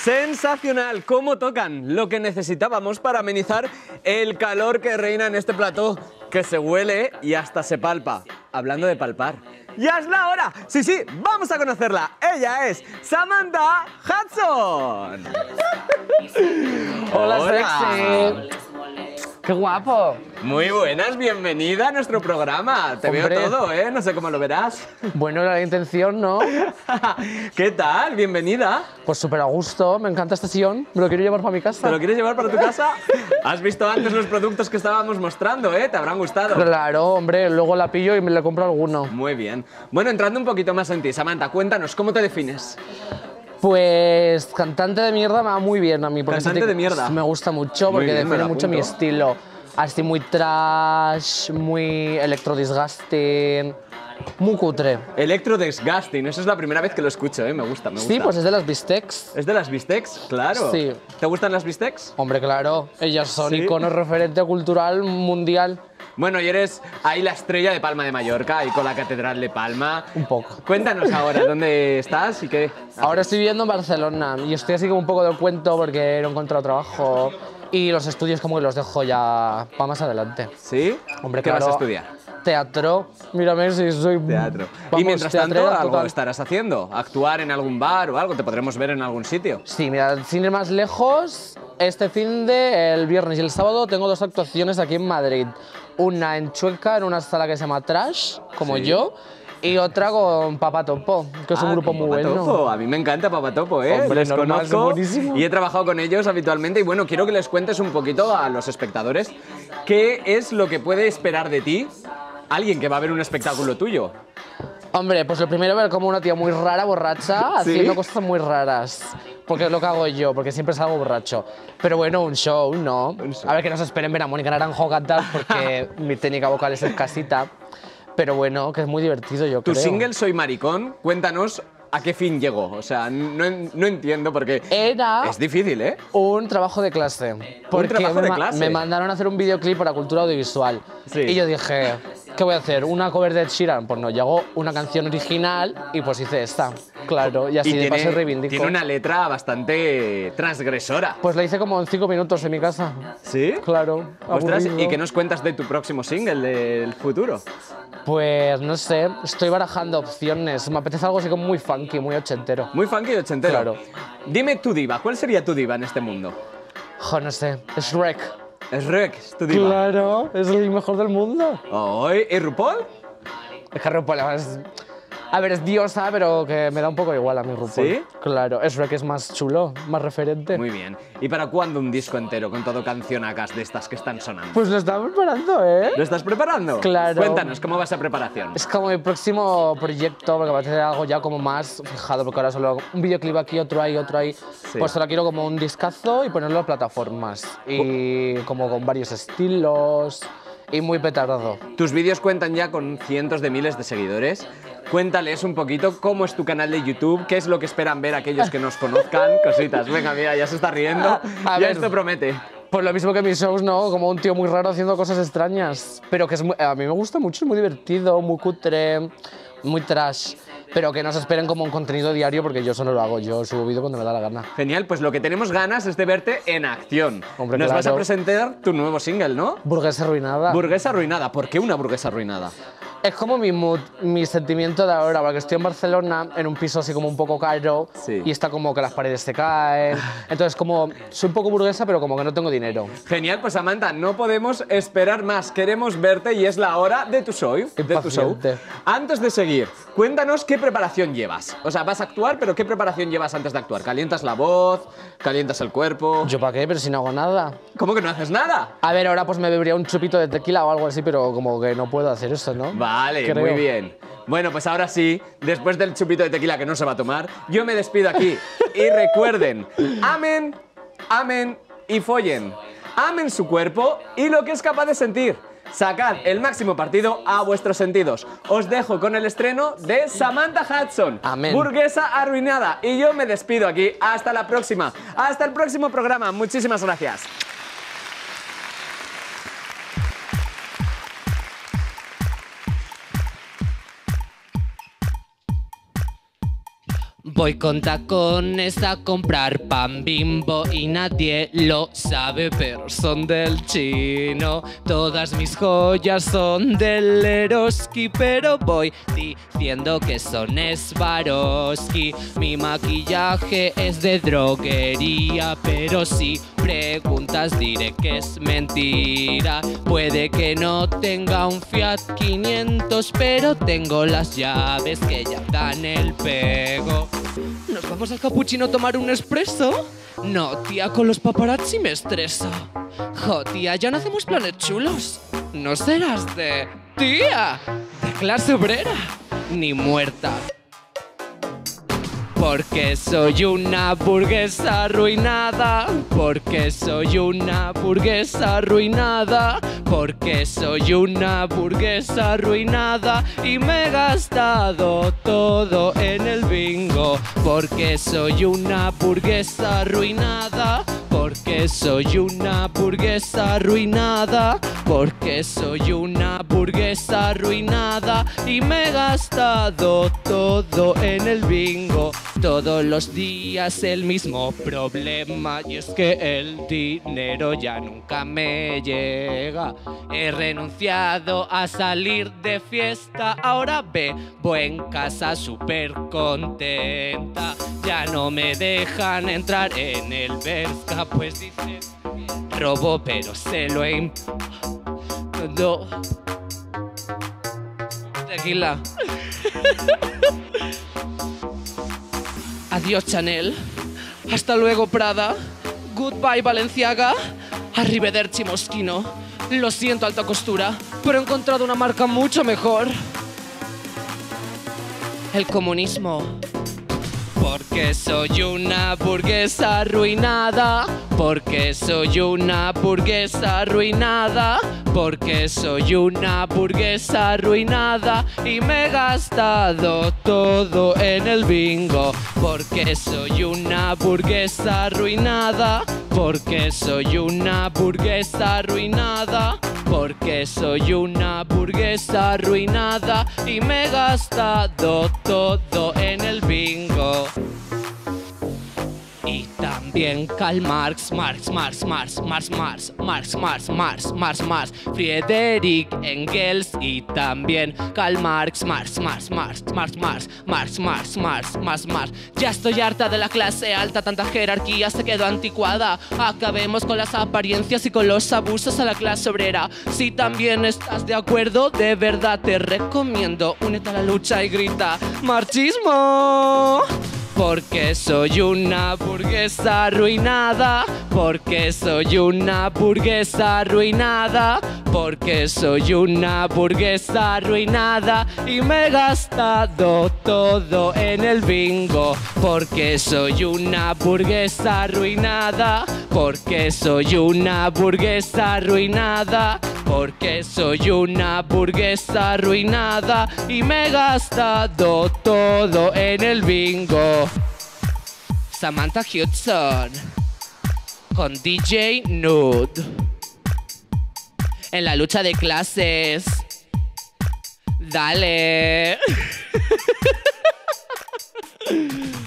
Sensacional, cómo tocan, lo que necesitábamos para amenizar el calor que reina en este plató, que se huele y hasta se palpa. Hablando de palpar, ¡ya es la hora! Sí, vamos a conocerla. Ella es Samantha Hudson. Hola, sexy. ¡Qué guapo! Muy buenas, bienvenida a nuestro programa. Te Hombre. veo todo, ¿eh? No sé cómo lo verás. Bueno, era la intención, ¿no? ¿Qué tal? Bienvenida. Pues súper a gusto, me encanta este sillón, me lo quiero llevar para mi casa. ¿Te lo quieres llevar para tu casa? Has visto antes los productos que estábamos mostrando, ¿eh? Te habrán gustado. Claro, hombre, luego la pillo y me le compro alguno. Muy bien. Bueno, entrando un poquito más en ti, Samantha, cuéntanos, ¿cómo te defines? Pues cantante de mierda me va muy bien a mí. Porque Cantante de mierda. Me gusta mucho Muy porque bien, me define lo mucho mi apunto. estilo. Así muy trash, muy electro-disgusting, muy cutre. Electro Disgusting, eso es la primera vez que lo escucho, ¿eh? Me gusta. Sí, pues es de las Bistecs. ¿Es de las Bistecs? Claro. Sí. ¿Te gustan las Bistecs? Hombre, claro, ellas son Sí. icono referente cultural mundial. Bueno, y eres ahí la estrella de Palma de Mallorca, ahí con la Catedral de Palma. Un poco. Cuéntanos ahora, ¿dónde estás y qué? Ahora estoy viviendo en Barcelona y estoy así como un poco del cuento porque no he encontrado trabajo y los estudios como que los dejo ya para más adelante. ¿Sí? Hombre, ¿Qué claro, vas a estudiar? Mírame, mírame si soy... Teatro. Vamos, y mientras tanto, teatrera algo total. estarás haciendo. ¿Actuar en algún bar o algo? ¿Te podremos ver en algún sitio? Sí, mira, sin ir más lejos, este el viernes y el sábado tengo dos actuaciones aquí en Madrid. Una en Chueca, en una sala que se llama Trash, como Sí. yo, y otra con Papa Topo, que es un grupo con muy bueno. Papatopo. A mí me encanta Papatopo, ¿eh? Hombre, Les normal, conozco son buenísimos. y he trabajado con ellos habitualmente. Y bueno, quiero que les cuentes un poquito a los espectadores qué es lo que puede esperar de ti alguien que va a ver un espectáculo tuyo. Hombre, pues lo primero ver como una tía muy rara, borracha, ¿Sí? haciendo cosas muy raras. Porque es lo que hago yo, porque siempre salgo borracho. Pero bueno, un show, ¿no? show. A ver, que no se esperen ver a Mónica Naranjo cantar, porque mi técnica vocal es escasita. Pero bueno, que es muy divertido, yo Tu creo. single Soy Maricón, cuéntanos a qué fin llegó. O sea, no entiendo porque Era es difícil, ¿eh? un trabajo de clase. Porque trabajo de me, clase. me mandaron a hacer un videoclip para cultura audiovisual. Sí. Y yo dije, ¿qué voy a hacer? ¿Una cover de Ed Sheeran? Pues no, yo hago una canción original y pues hice esta. Claro, y así de paso reivindico. tiene una letra bastante transgresora. Pues la hice como en 5 minutos en mi casa. ¿Sí? Claro, Ostras, aburrido. ¿y qué nos cuentas de tu próximo single, del futuro? Pues no sé, estoy barajando opciones. Me apetece algo así como muy funky, muy ochentero. Muy funky y ochentero. Claro. Dime tu diva, ¿cuál sería tu diva en este mundo? Jo, no sé, es Shrek. Es Rex, tu diva. Claro, es el mejor del mundo. Oy, ¿y RuPaul? Es que RuPaul es... A ver, es diosa, pero que me da un poco igual a mi RuPaul. ¿Sí? Claro, es Shrek es más chulo, más referente. Muy bien. ¿Y para cuándo un disco entero con todo cancionacas de estas que están sonando? Pues lo estaba preparando, ¿eh? ¿Lo estás preparando? Claro. Cuéntanos, ¿cómo va esa preparación? Es como mi próximo proyecto, porque va a ser algo ya como más fijado, porque ahora solo un videoclip aquí, otro ahí, otro ahí. Sí. Pues ahora quiero como un discazo y ponerlo en plataformas. Y como con varios estilos y muy petardo. Tus vídeos cuentan ya con cientos de miles de seguidores. Cuéntales un poquito cómo es tu canal de YouTube, qué es lo que esperan ver aquellos que nos conozcan. Cositas, venga, mira, ya se está riendo. A Ya ver. esto promete. Pues lo mismo que mis shows, ¿no? Como un tío muy raro haciendo cosas extrañas. Pero que a mí me gusta mucho, es muy divertido, muy cutre, muy trash. Pero que no se esperen como un contenido diario porque yo eso no lo hago, yo subo vídeo cuando me da la gana. Genial, pues lo que tenemos ganas es de verte en acción. Hombre, Nos vas a claro. presentar tu nuevo single, ¿no? Burguesa arruinada. Burguesa arruinada. ¿Por qué una burguesa arruinada? Es como mi mood, mi sentimiento de ahora, porque estoy en Barcelona, en un piso así como un poco caro, Sí. y está como que las paredes se caen. Entonces, como, soy un poco burguesa, pero como que no tengo dinero. Genial, pues Samantha, no podemos esperar más. Queremos verte y es la hora de tu show. De tu show. Impaciente. Antes de seguir, cuéntanos qué preparación llevas. O sea, vas a actuar, pero ¿qué preparación llevas antes de actuar? ¿Calientas la voz? ¿Calientas el cuerpo? ¿Yo para qué? Pero si no hago nada. ¿Cómo que no haces nada? A ver, ahora pues me bebería un chupito de tequila o algo así, pero como que no puedo hacer eso, ¿no? Vale, Creo. muy bien. Bueno, pues ahora sí, después del chupito de tequila que no se va a tomar, yo me despido aquí. Y recuerden, amen, amen y follen. Amen su cuerpo y lo que es capaz de sentir. Sacad el máximo partido a vuestros sentidos. Os dejo con el estreno de Samantha Hudson. Amén. Burguesa arruinada. Y yo me despido aquí. Hasta la próxima. Hasta el próximo programa. Muchísimas gracias. Voy con tacones a comprar pan Bimbo y nadie lo sabe, pero son del chino. Todas mis joyas son del Eroski, pero voy diciendo que son Swarovski. Mi maquillaje es de droguería, pero si preguntas diré que es mentira. Puede que no tenga un Fiat 500, pero tengo las llaves que ya dan el pego. ¿Nos vamos al Cappuccino a tomar un espresso? No, tía, con los paparazzi me estreso. Jo, tía, ya no hacemos planes chulos. No serás de... Tía, de clase obrera, ni muerta. Porque soy una burguesa arruinada, porque soy una burguesa arruinada, porque soy una burguesa arruinada y me he gastado todo en el bingo. Porque soy una burguesa arruinada, porque soy una burguesa arruinada, porque soy una burguesa arruinada y me he gastado todo en el bingo. Todos los días el mismo problema, y es que el dinero ya nunca me llega. He renunciado a salir de fiesta, ahora bebo en casa súper contenta. Ya no me dejan entrar en el Bershka, pues dicen robo, pero se lo he no. Tequila. Adiós Chanel, hasta luego Prada, goodbye Balenciaga, arrivederci Moschino. Lo siento alta costura, pero he encontrado una marca mucho mejor. El comunismo. Porque soy una burguesa arruinada, porque soy una burguesa arruinada, porque soy una burguesa arruinada y me he gastado todo en el bingo. Porque soy una burguesa arruinada, porque soy una burguesa arruinada, porque soy una burguesa arruinada y me he gastado todo en el bingo. Y también Karl Marx, Friedrich Engels y también Karl Marx, Ya estoy harta de la clase alta, tanta jerarquía se quedó anticuada. Acabemos con las apariencias y con los abusos a la clase obrera. Si también estás de acuerdo, de verdad te recomiendo, únete a la lucha y grita ¡marxismo! Porque soy una burguesa arruinada, porque soy una burguesa arruinada, porque soy una burguesa arruinada y me he gastado todo en el bingo. Porque soy una burguesa arruinada, porque soy una burguesa arruinada, porque soy una burguesa arruinada y me he gastado todo en el bingo. Samantha Hudson con DJ Nude en la lucha de clases. Dale.